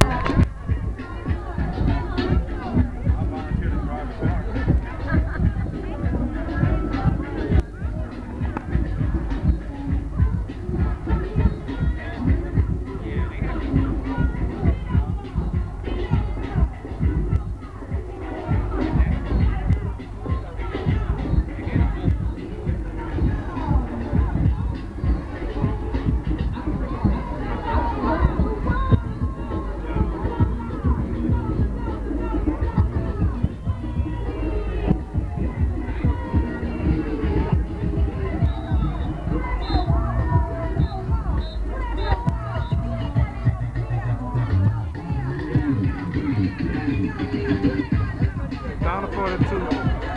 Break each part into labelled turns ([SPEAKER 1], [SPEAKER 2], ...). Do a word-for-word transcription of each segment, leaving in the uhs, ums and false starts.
[SPEAKER 1] Down to forty-two.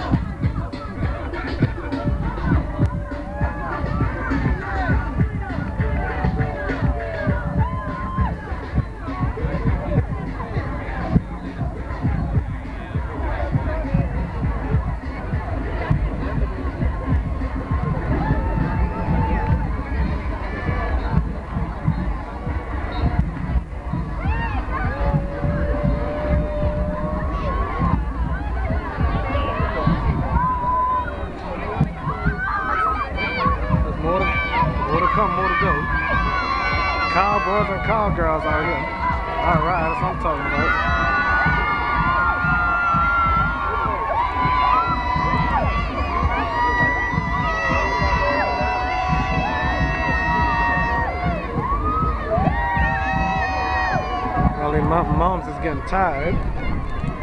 [SPEAKER 1] More to, more to come, more to go. Cowboys and cowgirls out here. All right, that's what I'm talking about. All these moms is getting tired.